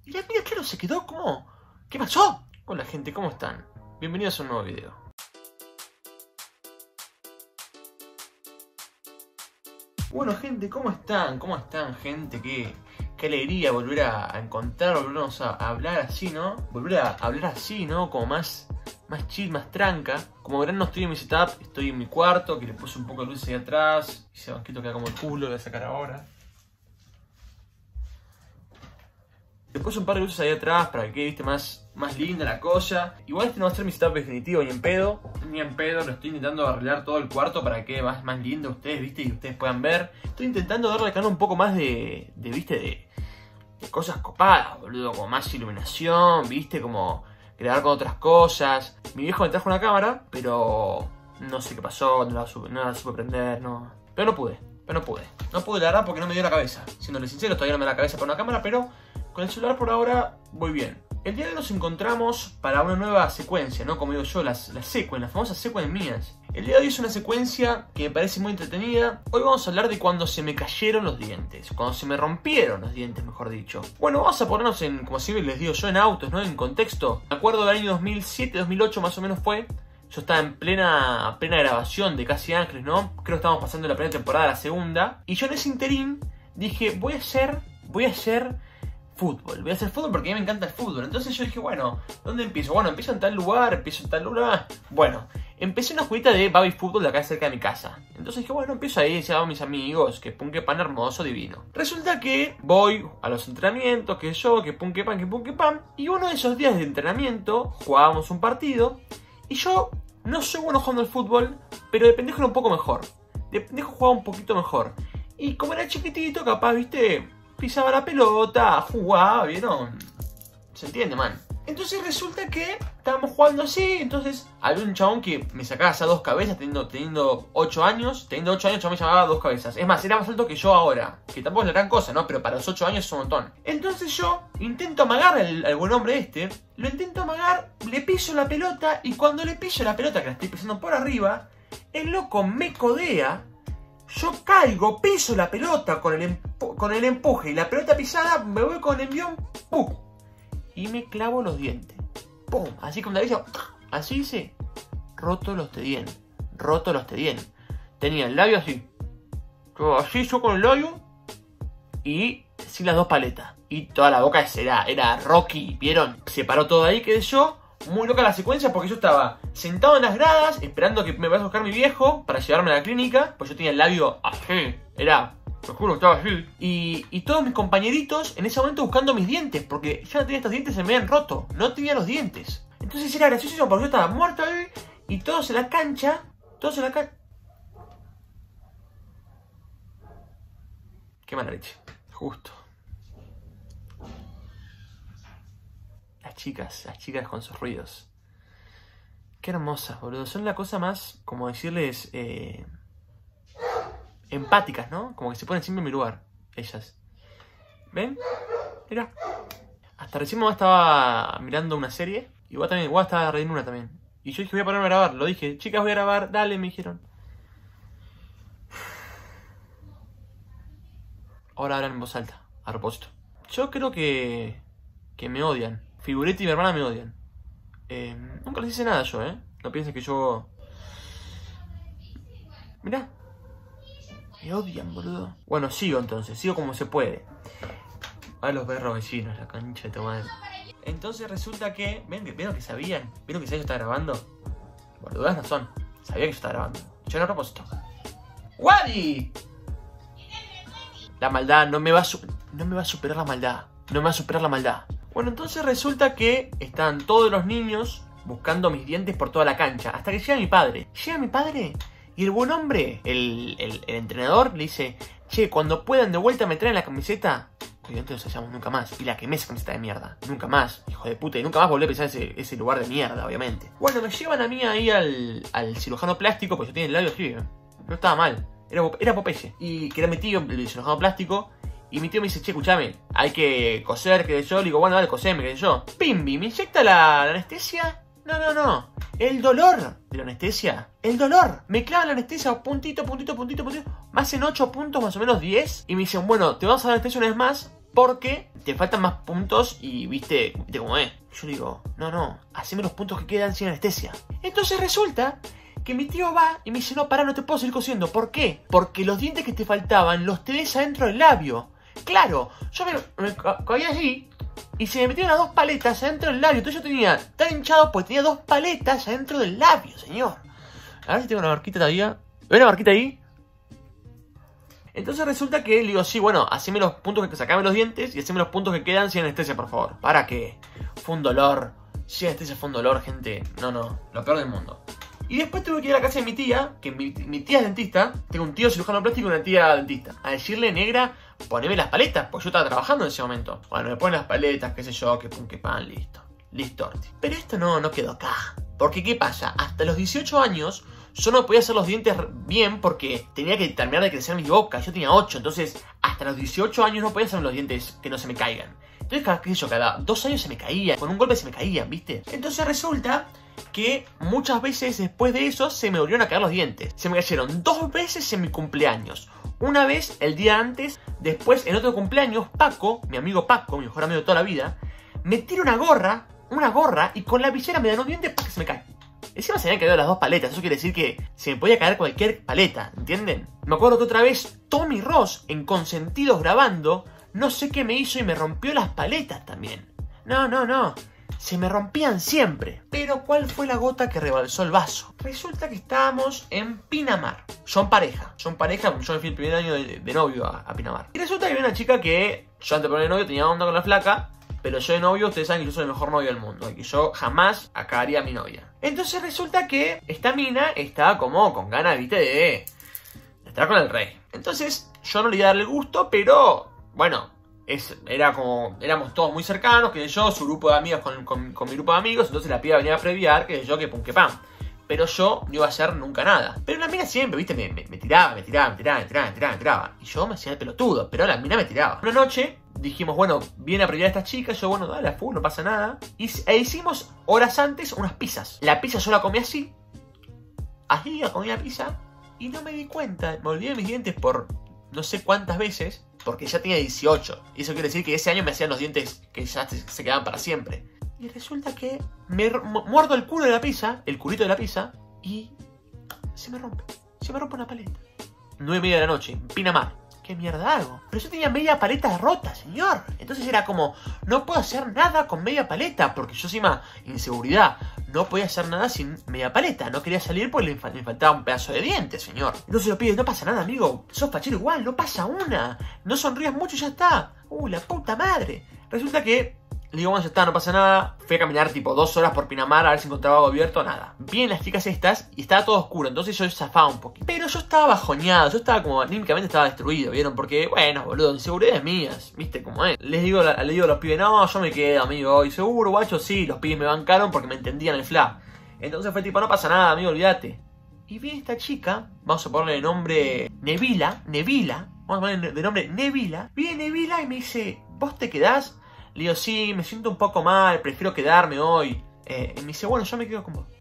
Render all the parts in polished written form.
Y la mina, claro, se quedó como... ¿Qué pasó? Hola gente, ¿cómo están? Bienvenidos a un nuevo video. Bueno gente, ¿cómo están? ¿Cómo están gente? Qué alegría volver a encontrar, volvernos a hablar así, ¿no? Volver a hablar así, ¿no? Como más chill, más tranca. Como verán, no estoy en mi setup, estoy en mi cuarto, que le puse un poco de luz ahí atrás. Y ese banquito queda como el culo, lo voy a sacar ahora. Le puse un par de luces ahí atrás para que quede, viste, más linda la cosa. Igual este no va a ser mi setup definitivo, ni en pedo. Ni en pedo, lo estoy intentando arreglar todo el cuarto para que quede más lindo ustedes, viste, y ustedes puedan ver. Estoy intentando darle al canal un poco más de cosas copadas, boludo. Como más iluminación, viste, como grabar con otras cosas. Mi viejo me trajo una cámara, pero no sé qué pasó, no la supe prender, no. Pero no pude. No pude, la verdad, porque no me dio la cabeza. Siéndole sincero, todavía no me da la cabeza para una cámara, pero con el celular por ahora voy bien. El día de hoy nos encontramos para una nueva secuencia, ¿no? Como digo yo, las famosas secuencias mías. El día de hoy es una secuencia que me parece muy entretenida. Hoy vamos a hablar de cuando se me cayeron los dientes. Cuando se me rompieron los dientes, mejor dicho. Bueno, vamos a ponernos en, como siempre les digo yo, en autos, ¿no? En contexto. Me acuerdo del año 2007, 2008 más o menos fue. Yo estaba en plena grabación de Casi Ángeles, ¿no? Creo que estábamos pasando la primera temporada a la segunda. Y yo en ese interín dije, voy a hacer fútbol. Voy a hacer fútbol porque a mí me encanta el fútbol. Entonces yo dije, bueno, ¿dónde empiezo? Bueno, empiezo en tal lugar, empiezo en tal lugar. Bueno, empecé una escuelita de baby fútbol de acá cerca de mi casa. Entonces dije, bueno, empiezo ahí, decía a mis amigos, que pum que pan hermoso, divino. Resulta que voy a los entrenamientos, que pum que pan. Y uno de esos días de entrenamiento jugábamos un partido. Y yo no soy bueno jugando al fútbol, pero de pendejo era un poco mejor. De pendejo jugaba un poquito mejor. Y como era chiquitito, capaz, viste, pisaba la pelota, jugaba, ¿vieron? ¿Se entiende, man? Entonces resulta que estábamos jugando así. Entonces había un chabón que me sacaba a dos cabezas teniendo 8 años. Teniendo 8 años el chabón me llamaba dos cabezas. Es más, era más alto que yo ahora. Que tampoco es la gran cosa, ¿no? Pero para los 8 años es un montón. Entonces yo intento amagar al buen hombre este. Lo intento amagar, le piso la pelota. Y cuando le piso la pelota, que la estoy pisando por arriba, el loco me codea. Yo caigo, piso la pelota con el empuje y la pelota pisada, me voy con el envión, ¡pum! Y me clavo los dientes. ¡Pum! Así como la hizo, así hice, roto los tedien. Tenía el labio así. Yo con el labio y sin las dos paletas. Y toda la boca era Rocky, ¿vieron? Se paró todo ahí, quedé yo. Muy loca la secuencia porque yo estaba sentado en las gradas esperando que me vaya a buscar mi viejo para llevarme a la clínica. Pues yo tenía el labio así, te juro, estaba así. Y todos mis compañeritos en ese momento buscando mis dientes, porque ya no tenía estos dientes, se me habían roto. No tenía los dientes. Entonces era gracioso porque yo estaba muerto ahí y todos en la cancha. Qué mala leche. Justo. Las chicas con sus ruidos. Qué hermosas, boludo. Son la cosa más, como decirles, empáticas, ¿no? Como que se ponen siempre en mi lugar, ellas. ¿Ven? Mira. Hasta recién mamá estaba mirando una serie. Igual estaba riendo una también. Y yo dije, voy a ponerme a grabar. Lo dije, chicas, voy a grabar. Dale, me dijeron. Ahora hablan en voz alta, a propósito. Yo creo que me odian. Figuretti y mi hermana me odian. Nunca les hice nada yo, No piensen que yo... Mirá. Me odian, boludo. Bueno, sigo entonces. Sigo como se puede. A los perros vecinos, la cancha de tu madre. Entonces resulta que... ¿Vieron que sabían? ¿Vieron que yo estaba grabando? Boludas no son. Sabía que yo estaba grabando. Yo no a propósito. ¡Wadi! La maldad no me va a superar la maldad. No me va a superar la maldad. Bueno, entonces resulta que están todos los niños buscando mis dientes por toda la cancha. Hasta que llega mi padre. Llega mi padre y el buen hombre, el entrenador, le dice: che, cuando puedan de vuelta me traen la camiseta. Obviamente no se hallamos nunca más. Y la quemé esa camiseta de mierda. Nunca más, hijo de puta. Y nunca más volví a pisar ese lugar de mierda, obviamente. Bueno, me llevan a mí ahí al cirujano plástico, porque yo tenía el labio así. No estaba mal. Era Popeye. Y que era mi tío, el cirujano plástico. Y mi tío me dice: che, escuchame, hay que coser, que yo. Le digo: bueno, dale, coseme, que yo. Pimbi, ¿me inyecta la anestesia? No. El dolor de la anestesia. El dolor. Me clavan la anestesia puntito. Me hacen 8 puntos, más o menos 10. Y me dicen: bueno, te vamos a dar anestesia una vez más. porque te faltan más puntos y viste cómo es. Yo digo, no, haceme los puntos que quedan sin anestesia. Entonces resulta que mi tío va y me dice, no, pará, no te puedo seguir cosiendo. ¿Por qué? Porque los dientes que te faltaban los tenés adentro del labio. Claro, yo me caí así y se me metieron las 2 paletas adentro del labio. Entonces yo tenía tan hinchado porque tenía 2 paletas adentro del labio, señor. A ver si tengo una marquita todavía. ¿Ves una marquita ahí? Entonces resulta que le digo, sí, bueno, haceme los puntos que sacame los dientes y haceme los puntos que quedan sin anestesia, por favor. ¿Para qué? Fue un dolor. Sin anestesia fue un dolor, gente. No, lo peor del mundo. Y después tuve que ir a la casa de mi tía, que mi tía es dentista. Tengo un tío cirujano plástico y una tía dentista. A decirle, negra, poneme las paletas, pues yo estaba trabajando en ese momento. Bueno, me ponen las paletas, qué sé yo, que pum, que pan, listo. Listo. Pero esto no quedó acá. Porque, ¿qué pasa? Hasta los 18 años yo no podía hacer los dientes bien porque tenía que terminar de crecer mi boca. Yo tenía 8, entonces hasta los 18 años no podía hacer los dientes que no se me caigan. Entonces, qué sé yo, cada 2 años se me caía. Con un golpe se me caían, ¿viste? Entonces resulta que muchas veces después de eso se me volvieron a caer los dientes. Se me cayeron 2 veces en mi cumpleaños. Una vez el día antes, después en otro cumpleaños, Paco, mi amigo Paco, mi mejor amigo de toda la vida, me tira una gorra y con la visera me dan un diente para que se me cae. Encima se me habían caído las 2 paletas, eso quiere decir que se me podía caer cualquier paleta, ¿entienden? Me acuerdo que otra vez Tommy Ross, en Consentidos grabando, no sé qué me hizo y me rompió las paletas también. No, se me rompían siempre. Pero ¿cuál fue la gota que rebalsó el vaso? Resulta que estábamos en Pinamar. Son pareja, yo me fui el primer año de novio a Pinamar. Y resulta que había una chica que yo antes de poner novio tenía onda con la flaca. Pero yo de novio, ustedes saben que yo soy el mejor novio del mundo. Y que yo jamás acabaría a mi novia. Entonces resulta que esta mina estaba como con ganas, viste, de estar con el rey. Entonces yo no le iba a darle gusto, pero bueno, éramos todos muy cercanos, que yo, su grupo de amigos con mi grupo de amigos. Entonces la piba venía a previar, que yo, que pum, que pam. Pero yo no iba a hacer nunca nada. Pero la mina siempre, viste, me tiraba. Y yo me hacía el pelotudo, pero la mina me tiraba. Una noche dijimos, bueno, viene a previar a esta chica. Yo, bueno, dale, a full, no pasa nada. E hicimos horas antes unas pizzas. La pizza yo la comí así. Así la comí la pizza. Y no me di cuenta. Me olvidé de mis dientes por no sé cuántas veces. Porque ya tenía 18. Y eso quiere decir que ese año me hacían los dientes que ya se quedaban para siempre. Y resulta que me muerdo el culo de la pizza, el culito de la pizza, y se me rompe una paleta. 9:30 de la noche, en Pinamar. ¿Qué mierda hago? Pero yo tenía media paleta rota, señor. Entonces era como, no puedo hacer nada con media paleta, porque yo encima, inseguridad, no podía hacer nada sin media paleta. No quería salir porque me faltaba un pedazo de diente, señor. Entonces yo pido, no pasa nada, amigo. Sos fachero igual, no pasa una. No sonrías mucho y ya está. La puta madre. Resulta que le digo, bueno, ya está, no pasa nada. Fui a caminar tipo 2 horas por Pinamar a ver si encontraba algo abierto, nada. Vi en las chicas estas y estaba todo oscuro, entonces yo zafaba un poquito. Pero yo estaba bajoneado, yo estaba como, anímicamente estaba destruido, ¿vieron? Porque, bueno, boludo, inseguridades mías, ¿viste cómo es? Les digo a los pibes, no, yo me quedo, amigo. Y seguro, guacho, sí, los pibes me bancaron porque me entendían el fla. Entonces fue tipo, no pasa nada, amigo, olvídate. Y vi a esta chica, vamos a ponerle de nombre Nevila, vamos a ponerle de nombre Nevila. Vi a Nevila y me dice, ¿vos te quedás? Le digo, sí, me siento un poco mal, prefiero quedarme hoy. Y me dice, bueno, yo me quedo con vos.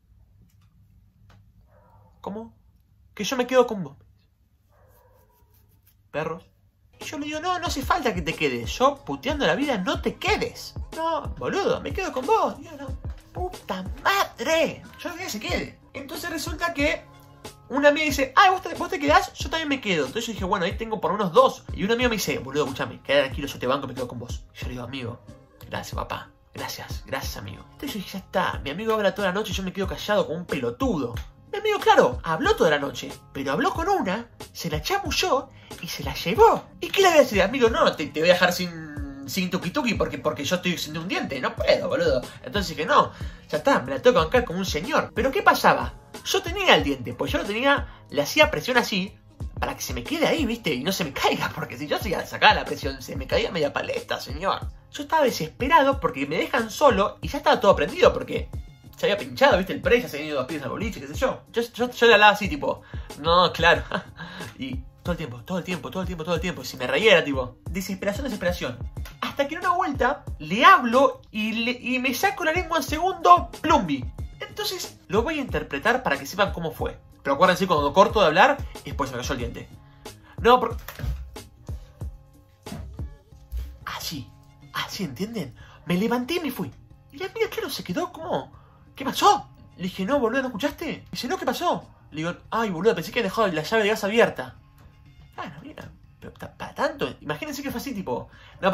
¿Cómo? Que yo me quedo con vos. Perros. Y yo le digo, no hace falta que te quedes. Yo, puteando la vida, no te quedes. No, boludo, me quedo con vos. Digo, no, puta madre. Yo no quiero que se quede. Entonces resulta que una amiga dice, ¿vos te quedás? Yo también me quedo. Entonces yo dije, bueno, ahí tengo por lo menos 2. Y un amigo me dice, boludo, escúchame, quédate tranquilo, yo te banco y me quedo con vos. Y yo le digo, amigo, gracias, papá. Gracias, amigo. Entonces yo dije, ya está. Mi amigo habla toda la noche y yo me quedo callado como un pelotudo. Mi amigo, claro, habló toda la noche, pero habló con una, se la chamulló y se la llevó. ¿Y qué le voy a decir? Amigo, no, te voy a dejar sin tuki porque yo estoy sin un diente. No puedo, boludo. Entonces dije, no, ya está, me la tengo que bancar como un señor. Pero ¿qué pasaba? Yo tenía el diente, pues yo lo tenía, le hacía presión así, para que se me quede ahí, ¿viste? Y no se me caiga, porque si yo sacaba la presión, se me caía media paleta, señor. Yo estaba desesperado porque me dejan solo y ya estaba todo prendido, porque se había pinchado, ¿viste? El pre, ya se habían ido 2 pies al boliche, qué sé yo. Yo le hablaba así, tipo, no, claro. Y todo el tiempo. Y si me reía era tipo, desesperación. Hasta que en una vuelta le hablo y me saco la lengua en segundo, plumbi. Entonces lo voy a interpretar para que sepan cómo fue. Pero acuérdense, cuando corto de hablar, y después se me cayó el diente. No, Así, ¿entienden? Me levanté y me fui. Y la amiga, claro, se quedó como... ¿Qué pasó? Le dije, no, boludo, ¿no escuchaste? Dice, no, ¿qué pasó? Le digo, ay, boludo, pensé que había dejado la llave de gas abierta. Ah, no, mira, pero para tanto. Imagínense que fue así, tipo... No,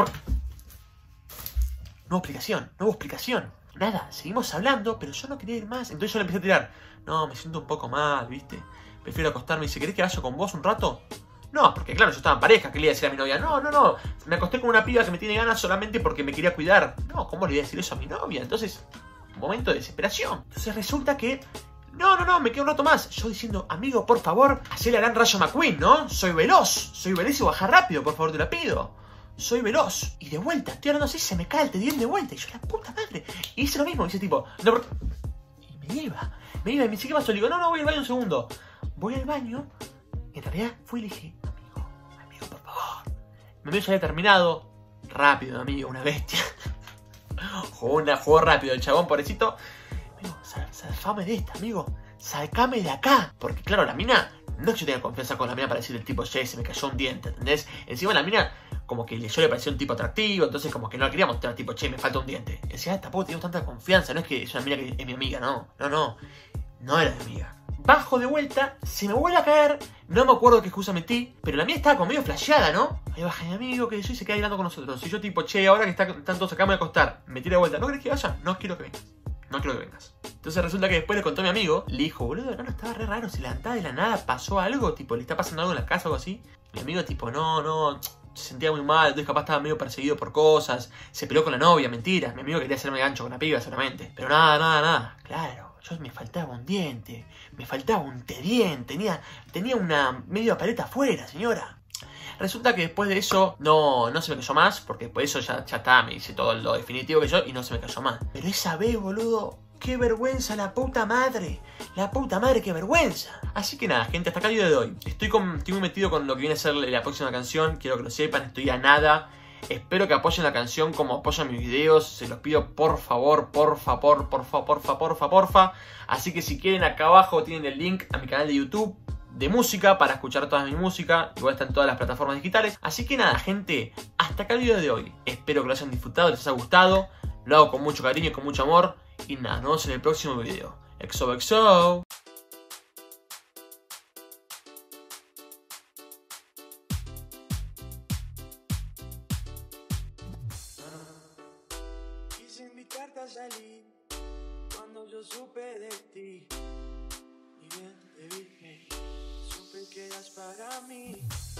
no hubo explicación, no hubo explicación. Nada, seguimos hablando, pero yo no quería ir más. Entonces yo le empecé a tirar. No, me siento un poco mal, ¿viste? Prefiero acostarme. Dice, ¿querés que vaya con vos un rato? No, porque claro, yo estaba en pareja. ¿Qué le iba a decir a mi novia? No. Me acosté con una piba que me tiene ganas solamente porque me quería cuidar. No, ¿cómo le iba a decir eso a mi novia? Entonces, un momento de desesperación. Entonces resulta que... No, me quedo un rato más. Yo diciendo, amigo, por favor, hacé el gran Rayo McQueen, ¿no? Soy veloz y baja rápido, por favor, te la pido. Soy veloz. Y de vuelta, estoy hablando así, se me cae el tedión de vuelta. Y yo, la puta madre. Y hice lo mismo, dice tipo, no, y me iba, y me dice, ¿qué pasó? Le digo, no, voy al baño un segundo. Voy al baño, y en realidad fui y le dije, amigo, por favor. Mi amigo ya había terminado. Rápido, amigo, una bestia. Jugó rápido el chabón, pobrecito. Amigo, salfame de esta, amigo. Sacame de acá. Porque claro, la mina, no es que yo tenga confianza con la mina para decir el tipo, che, se me cayó un diente, ¿entendés? Encima la mina, como que yo le parecía un tipo atractivo, entonces como que no la quería mostrar, tipo, che, me falta un diente. Y decía, tampoco tengo tanta confianza, no es que es una mina que es mi amiga, no era mi amiga. Bajo de vuelta, se me vuelve a caer, no me acuerdo qué excusa metí, pero la mía estaba como medio flasheada, ¿no? Ahí baja mi amigo, que yo, y se queda hablando con nosotros. Y yo tipo, che, ahora que están todos acá me voy a acostar, me tira de vuelta, ¿no querés que vaya? No quiero que vengas. No quiero que vengas. Entonces resulta que después le contó a mi amigo, le dijo, boludo, no, estaba re raro, se levantaba de la nada, pasó algo, tipo, le está pasando algo en la casa o algo así. Mi amigo tipo, no, se sentía muy mal, entonces capaz estaba medio perseguido por cosas, se peleó con la novia, mentira. Mi amigo quería hacerme gancho con la piba solamente. Pero nada, claro, yo me faltaba un diente, me faltaba un tediente, tenía una media paleta afuera, señora. Resulta que después de eso no se me cayó más, porque después de eso ya está, me hice todo lo definitivo que yo y no se me cayó más. Pero esa vez, boludo, qué vergüenza, la puta madre, qué vergüenza. Así que nada, gente, hasta acá el video de hoy. Estoy muy metido con lo que viene a ser la próxima canción, quiero que lo sepan, estoy a nada. Espero que apoyen la canción como apoyan mis videos, se los pido por favor, porfa. Así que si quieren, acá abajo tienen el link a mi canal de YouTube de música para escuchar toda mi música. Igual está en todas las plataformas digitales. Así que nada, gente, hasta acá el video de hoy. Espero que lo hayan disfrutado, les haya gustado. Lo hago con mucho cariño y con mucho amor. Y nada, nos vemos en el próximo video. XOXO. Quise invitarte a salir cuando yo supe de ti. Y bien te vi, supe que eras para mí.